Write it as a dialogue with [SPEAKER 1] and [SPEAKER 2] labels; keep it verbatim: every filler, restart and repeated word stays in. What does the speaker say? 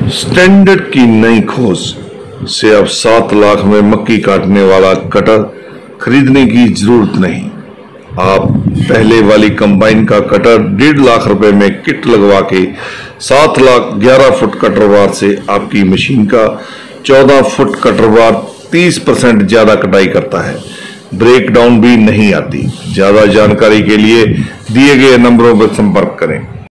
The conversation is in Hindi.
[SPEAKER 1] स्टैंडर्ड की नई खोज से अब सात लाख में मक्की काटने वाला कटर खरीदने की जरूरत नहीं। आप पहले वाली कंबाइन का कटर डेढ़ लाख रुपए में किट लगवा के सात लाख ग्यारह फुट कटरवार से आपकी मशीन का चौदह फुट कटरवार तीस परसेंट ज्यादा कटाई करता है। ब्रेक डाउन भी नहीं आती। ज्यादा जानकारी के लिए दिए गए नंबरों पर संपर्क करें।